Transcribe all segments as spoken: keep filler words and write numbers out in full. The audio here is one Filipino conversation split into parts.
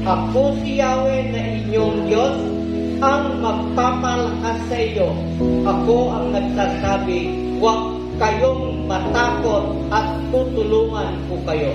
Ako si Yahweh na inyong Diyos, ang magpapalakas sa iyo. Ako ang nagsasabi, huwag kayong matakot at tutulungan ko kayo.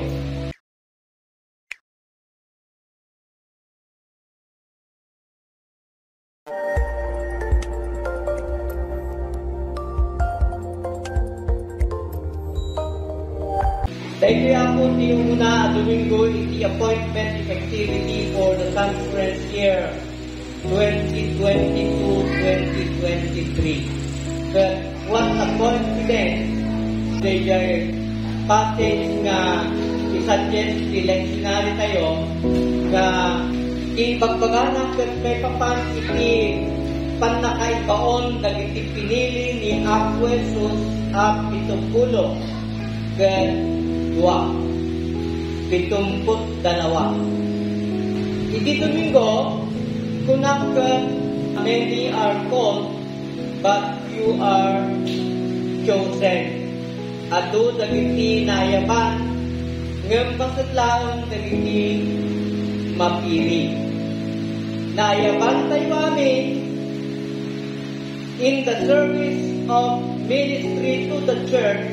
Dahil ako di una Domingo iti appointment activity for the conference year twenty twenty-two twenty twenty-three. But what a confidence they are passage nga i-suggest eleksionary tayo nga ipagpaganak kat may papan iti panakaibaon dagiti pinili ni Apo Jesus at pitungpulo kat dua pitumput dalawa. Iti Domingo kunak many are called but few are chosen. Ado dagiti nayaban ngem pasatlaon dagiti mapili. Nayaban tayo amin in the service of ministry to the church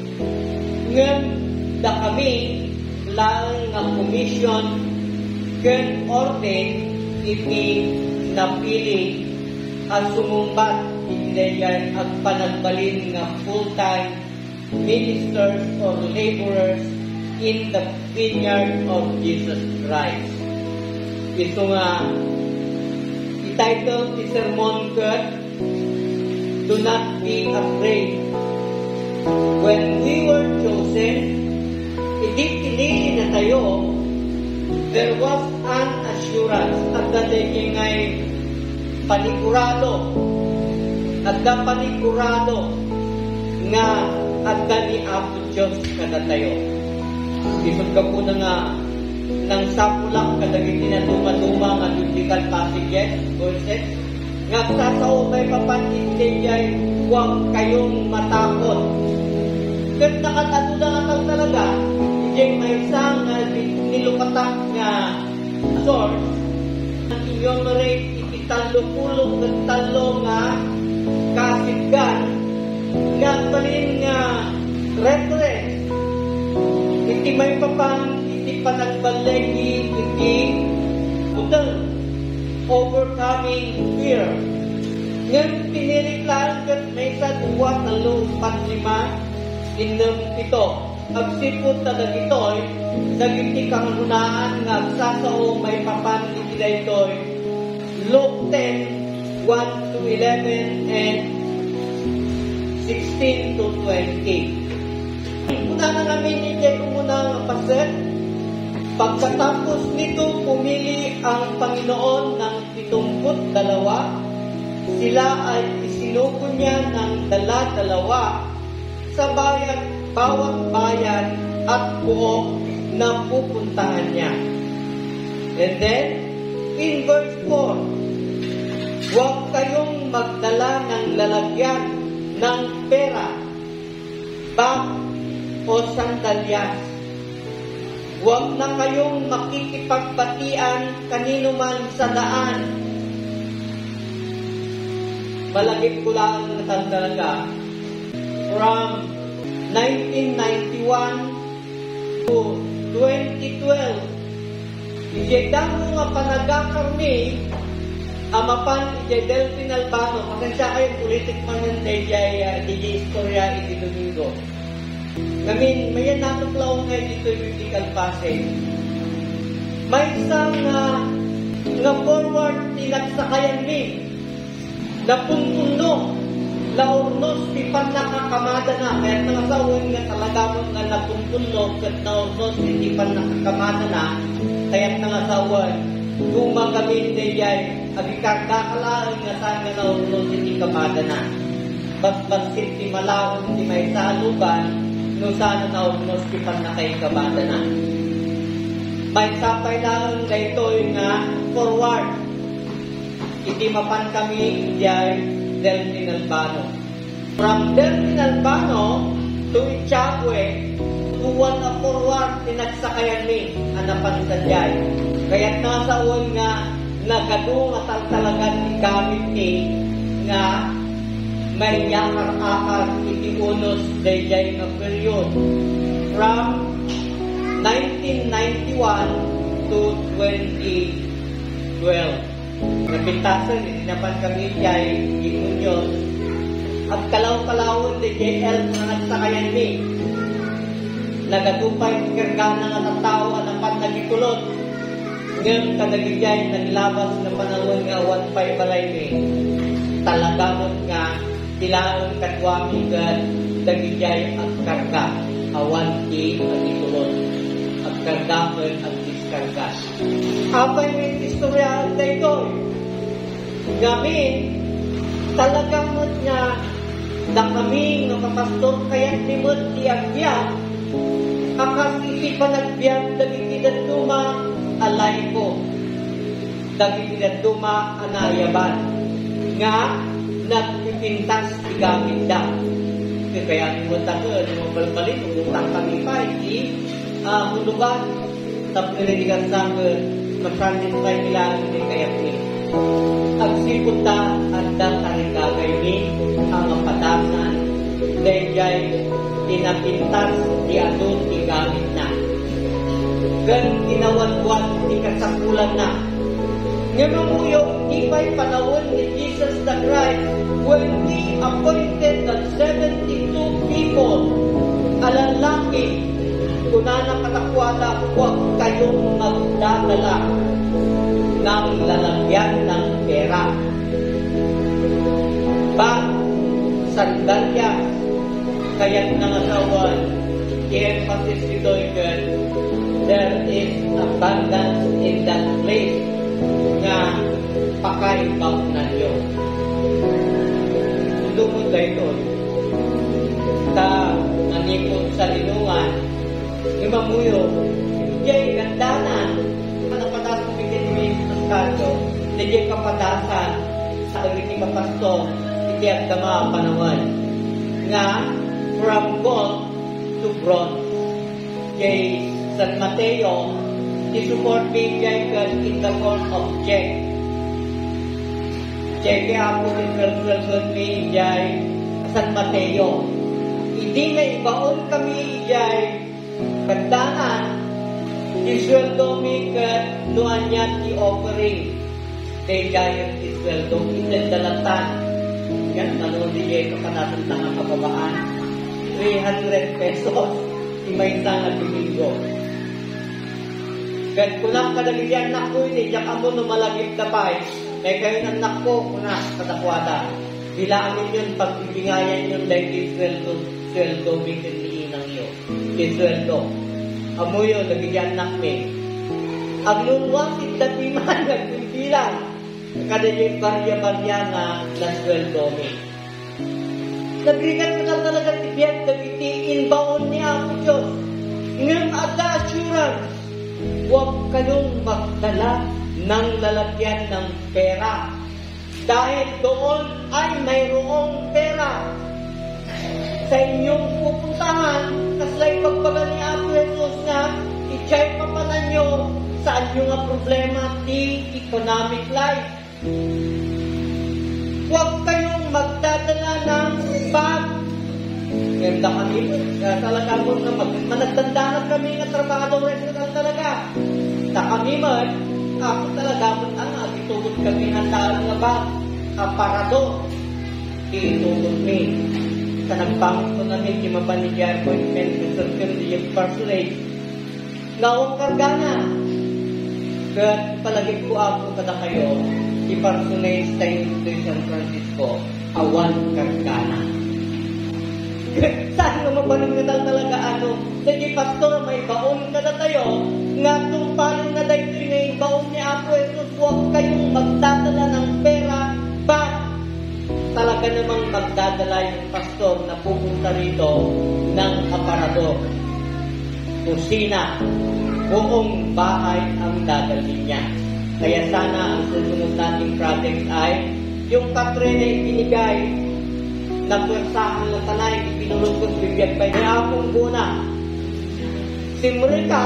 ngem da kami lang nga commission ken orden iti napili ang sumumbat itidayan at panagbalin nga full-time ministers or laborers in the vineyard of Jesus Christ. Ito nga ititle ti sermon ket Do Not Be Afraid. When we were chosen, hindi pinili na tayo, there was an assurance at dadating ngay panigurado at da panigurado nga at da ni Apo Diyos kada tayo. Isod ka po na nga nang sapulak kadagiti na dumaduma nga biblical passages, verses, nga sasao may papantin jay huwag kayong matakot. Kat nakatado na nga talaga, yung may isang uh, nilukatak nga source, ang enumerate italo-pulong ng talo nga kasiggan nga palin nga reference. Iti may papang iti panagbalegi iti udal overcoming fear. Ngayon piniriklaan kat may isa duwa talo pat lima inam pito. Agsipot na dagitoy, dagiti kangunaan nga agsasao may papan iti daytoy. Luke ten, one to eleven and sixteen to twenty. Una na namin nitay umuna nga paset. Pagkatapos nito pumili ang Panginoon ng pitumput dalawa. Sila ay isinuko niya ng dala-dalawa sa bayan bawat bayan at buok na pupuntahan niya. And then, in verse four, huwag kayong magdala ng lalagyan ng pera, bag o sandalyas. Huwag na kayong makikipagbatian kanino man sa daan. Malagip ko lang na talaga. From nineteen ninety-one to twenty twelve, ijay mo nga panagakarni amapan ijay Delphine Albano. Pasensya kayo, politik man yun ijay uh, ijay istorya iti Domingo. Ngamin, mayan natuklaw nga dito yung biblical passage. May isang uh, nga forward tinagsakayan mi na puntuno laurnos di pan nakakamada na kaya nangasawin nga talagamon nga napuntulog at naurnos di pan nakakamada na kaya nangasawin gumagamin di jay agikakakalaan nga saan nga naurnos di kamada na basbasit di malawon di may saluban no saan naurnos di pan nakaikamada na may sapay lang daytoy nga forward iti mapan kami jay Delphine Albano. From Delphine Albano to Ichagüe, tuwan na forward tinagsakayan ni anapan sa jay. Kaya't nasaon nga nagado nga talagang gamit ni nga may yakar-akar iti unos dayjay nga period from nineteen ninety-one to twenty twelve. Napintasan, itinapan kami jay imunyos at kalaw-kalawon dayjay elf na nagsakayan ni nagatupay kirgana nga tao anapan nagitulot ngayon kadagijay naglabas na panahon nga awan pa'y balay ni talagamot nga tilaon katwami ka dagijay ang karga awan ti nagitulot ang karga at ang diskarga apay may istorya na ito gamin talagamot nga na kami nga kapastor kaya't limot ti agbyag akas iti panagbyag dagitidan tuma alay ko dagitidan tuma anayaban nga nagpipintas tigamit da kaya nimunta ko yung balbalik umutang kami pa iti uh, hulugan tapos nililigan sa masyadin tayo nila hindi kaya ni agsipot ta anda karigagay ni ang mapadasan dayjay pinapintas di adun di gamit na gan ginawadwad di kasakulan na ngayon muyo di pa'y panahon ni Jesus the Christ when He appointed the seventy-two people alalaki kuna na katakwada huwag kayong magdadala ng lalagyan ng pera bag sandalya kaya't nangasawan i-emphasis ito again there is abundance in that place nga pakaibang na nyo lumod na ito ta nanipod sa linungan imamuyo iya'y gandanan panapadasan bigyan ng kanto iya'y kapadasan sa agiti kapasto iti at dama panawan nga from gold to bronze. Kay San Mateo, isupport bigay ka in the form of check. Check ako ni San bigay San Mateo. Hindi na ibaon kami ijay kandangan isweldo mi ka nuan niya ti offering kay gayon isweldo inadalatan yan ano di ko kanatan tanga kababaan three hundred pesos imay tanga domingo gan kulang kadagyan nako ini jak amo no malagip tapay kay kayo nang nako kuna katakwada bilangin yun pagbibingayan yun dahil sweldo sweldo bikin ni inang iyo sweldo amo yun nagigyan nakme aglunwasit dati man nagbibilang kada yung barya-barya na nasweldo mi. Nagrigat ko na talaga tibiyat nagitiin baon niya ako Diyos. Ngayon ada assurance, huwag kayong magdala ng lalagyan ng pera. Dahil doon ay mayroong pera. Sa inyong pupuntahan, kaslay pagbaga ni Apo Jesus na i-check pa pa nyo saan yung nga problema di economic life. Huwag kayong magdadala ng bag. Ganda kami, talaga mo na managdandanan kami ng trabaho restaurant talaga. Na kami man, ako talaga mo ang agitugot kami ng daan nga bag. Aparado. Itugod mi. Sa nagpangit ko namin, kimapanigyan ko yung mental yung personate. Nawang kargana. Kaya palagi ko ako kada kayo, i-personate sa San Francisco, awan kargana. Saan nga mapanagdadal talaga ano? Sige, pastor, may baon ka na tayo, nga tumpalan na dahil ngayon baon ni Apo Jesus, huwag kayong magdadala ng pera, but talaga namang magdadala yung pastor na pupunta rito ng aparador. Kusina, buong bahay ang dadalhin niya. Kaya sana ang susunod nating project ay yung katre na ibinigay na pwersahan na tanay, ipinulog ko sa bibiyag pa niya akong buna. Simulin ka,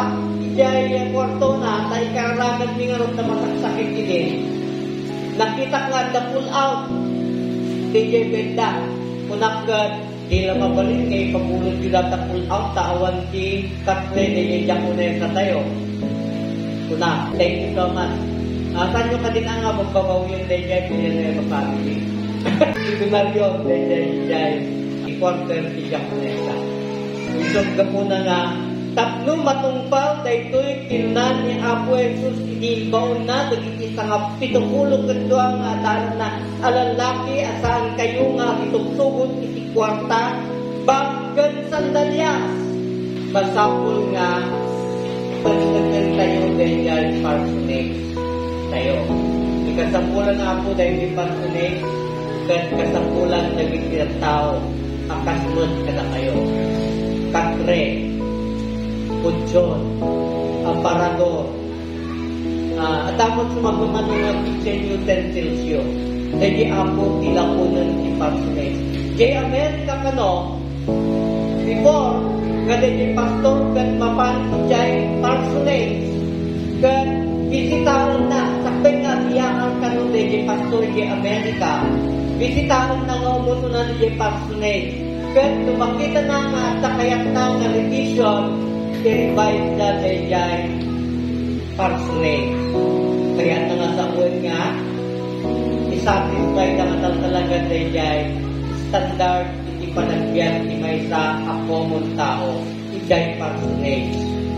ijay kwarto na, tayo karagad mi nga ron na masakit ini. Nakita nga na pull out, D J Benda, kunakad, di lang mabalik kay pagulog sila ta pull out, tawan ki Katle, D J Jacuner sa tayo. Kuna, thank you so much. Uh, saan nyo ka din ang nga magbabaw yung D J Villanueva family? Itunar yun, D J Jai, i-quarter si Jacuner. Isog ka po na nga, tapno matungpal, dahito'y kinunan ni Apo Jesus, inibaon na, dagiti sa nga pitupulog ito ang adalan na alalaki, asahan kayo nga pitupsugot, iti kwarta, bagan sandalyas. Basapul nga, pagsagan tayo, dahil parsonate tayo. Ikasampulan nga po dahil di parsonate, kasampulan naging tao, akasunod ka na kayo. Katre, Pujon, Aparador, uh, at tapos sumagmaman ng kitchen utensils yun. Jadi ako tilakunan ni Parsonate. Kaya Amerika ka no, before, kada di pastor, kad mapan jay Parsonate, kad bisitahan na, sakbay nga biyakan ka no, di pastor di Amerika, bisitahan na nga umuto na di Parsonate. Kad tumakita na nga at takayat na nga revision, i-revise na dayay Parsonate. Kaya na nga sa uwan nga, isatisfy na nga talaga dayay standard iti panagbiyan ti may sa akomon tao, ijay Parsonate.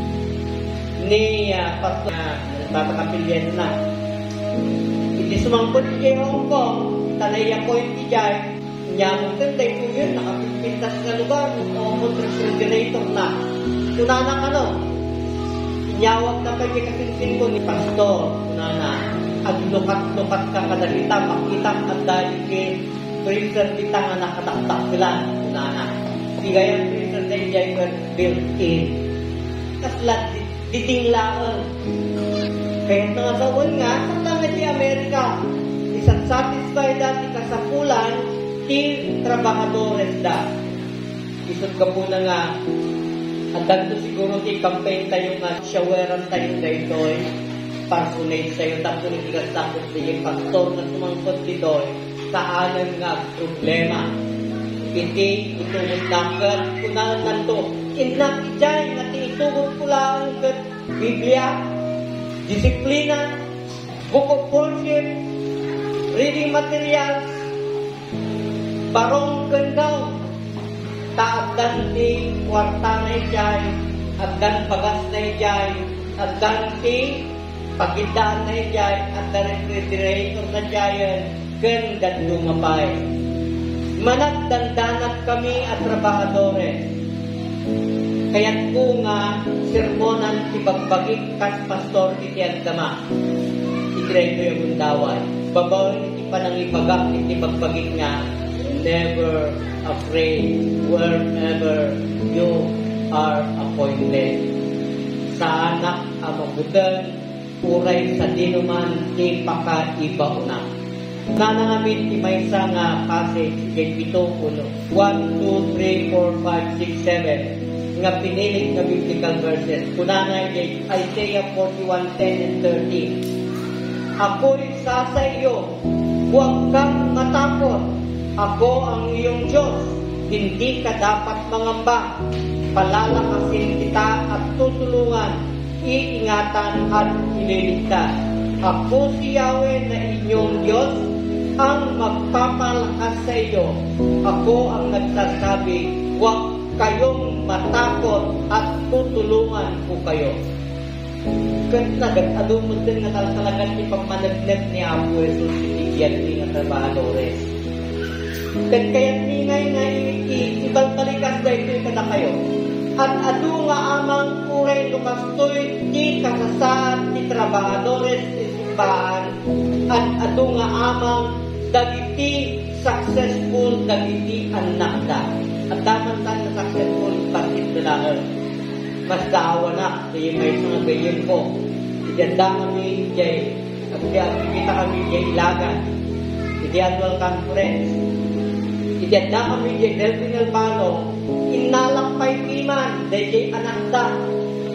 Ni uh, pastor na natatapilyan na. Iti sumangkot iti Hong Kong, tanay ako iti ijay, nyamon kan day po yun, nakapipintas na lugar, umot refrigerator na. Tunana ka no, inyawag na kayo kasinsin ko ni pastor, tunana, at lukat-lukat ka kadalita, makita ang dahil kay freezer kita nga nakataktak sila, tunana. Sigay ang freezer na yung built-in. Kaslat, didinglaan. Kaya nga sa uwan nga, sa nga di Amerika, isang satisfied dati kasapulan, ti trabahadores da. Isot ka po na nga, at dito siguro ti campaign tayo nga, shaweran tayo dahil Parsonate tayo, tapos nitigas tapos di pastor na sumangkot dito, saanan nga problema. Iti, itungod nakat, kunahan na ito. Inak ijay, nga tinitugod ko lang kat Biblia, disiplina, book of worship, reading materials, barong gandaw, taagdan ti kwarta na ijay, agdan pagas na ijay, agdan ti pagidaan na ijay, agdan refrigerator na ijayan, gandan lumapay. Managdandanat kami at trabahadores. Kaya't po nga, sermonan ti bagbagik kas pastor iti agdama. Ikrento yung undaway. Babaw iti panangibagak iti bagbagik nga, never afraid wherever you are appointed. Sa anak amabutan, uray sa dinuman ti pakaibauna. Nanangamin ti maysa nga passage kay pito uno. one, two, three, four, five, six, seven nga pinilit nga biblical verses. Kunanay kay Isaiah forty-one, ten and thirteen. Ako'y sa iyo, huwag kang matakot. Ako ang iyong Diyos. Hindi ka dapat mangamba. Palalakasin kita at tutulungan. Iingatan at ililigtas. Ako si Yahweh na inyong Diyos, ang magpapalakas sa iyo. Ako ang nagsasabi, huwag kayong matakot at tutulungan ko kayo. Ganda, ganda-adumod din na talagang ipagmanagnet ni Apo Jesus, itigyan din ang trabahadores. Kaya't ningay na ibang balikas na ito yung kada kayo. At adu nga amang kuray lukastoy di kasasaan ni trabahadores isimbahan. At adu nga amang dagiti successful dagiti anak da. At daman tayo na successful bakit nila mas daawa na di may mga gayon ko. Idanda kami jay at kita kami jay ilagan. Idi annual conference. Idanda kami jay Delphin Albano. Inalakpay timan, dahil anak da.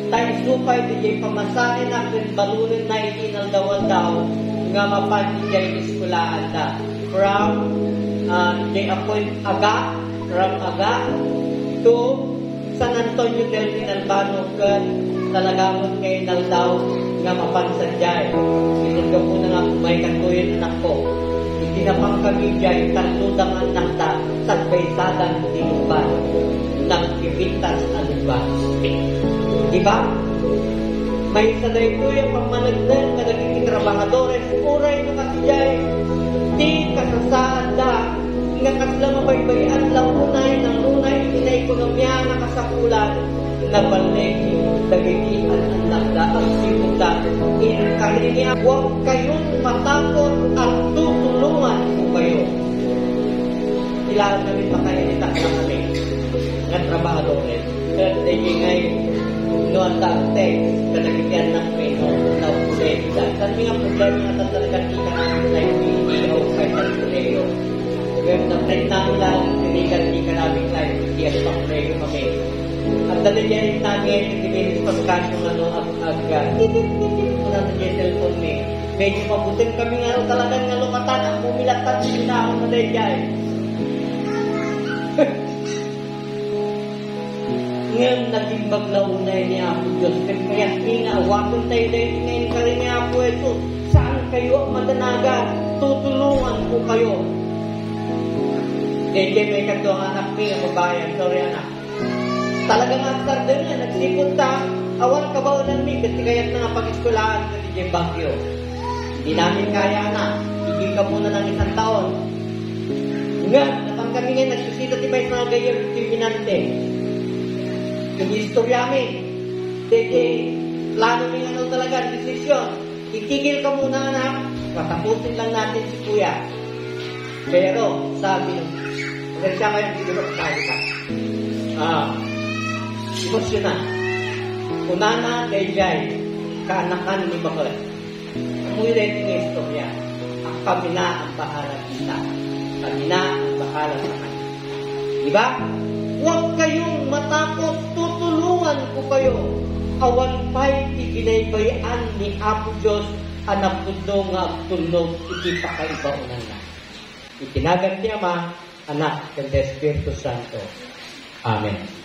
tayo supay di jay pamasahin na kung balunin na itinaldawan daw nga mapan di jay iskulaan da. From uh, jay appoint aga, from aga to San Antonio del Pinalbano kan talagamot kay naldaw nga mapansan jay. Sinunga po na nga may katuyin anak ko. Itinapang kami jay taludang anak ta sagbaysadan tinuban ng kibintas anuban. Diba? May saday ko yung pamanagdan na naging trabahadores uray na kasiyay di kasasaan da nga kasla mabaybayan lang unay ng unay ina-ekonomiya na kasakulan na balik dagitian ang nagda ang simuta kahit niya huwag kayong matakot at tutulungan ko kayo. Ilaan namin pa kaya nitak na kami ng trabahadores at ngay noon dante kadagitian ng pino na useda kasi nga problema nga talaga kita namin na hindi o kahit ang kuleyo kaya na-print namin lang hindi ka namin tayo hindi at pang kuleyo kami at dali dyan namin hindi pa kasyong ano ag-ag titit-titit ko na dyan cellphone ni medyo mabutin kami nga talagang nga lumatan ang bumilatan sila ako na dahil dyan ngayon naging baglaunay niya ako Diyos. Kaya inaawakan tayo dahil ngayon ka rin niya ako ito. Saan kayo madanagan? Tutulungan ko kayo. D J may kanto ang anak niya, babayan. Sorry anak. Talagang after din nga, nagsipot ta. Awan ka ba ulan mi? Kasi kaya't na nga pag-iskulahan sa D J Baguio. Hindi namin kaya na. Higil ka muna ng isang taon. Nga, napang kami ngayon, nagsusita tibay sa mga gayon, kriminante. Yung istorya amin, dede, plano niya ano talaga, desisyon. Itigil ka muna anak, patapusin lang natin si kuya. Pero, sabi nung, kasi siya kayong tinulog, sabi ka. Ah, emosyonan. Unana, dayjay, kaanakan ni Bakla. Amoy rin yung istorya. Ang kami na ang bahala kita. Kami na ang bahala sa kanya. Diba? Huwag kayong matakot, tutulungan ko kayo. Awan pa'y iginaybayan ni Apo Diyos, anak puno nga tulog, iti pa kayo ba unan na. Itinagan ni Ama, Anak, and Espiritu Santo. Amen.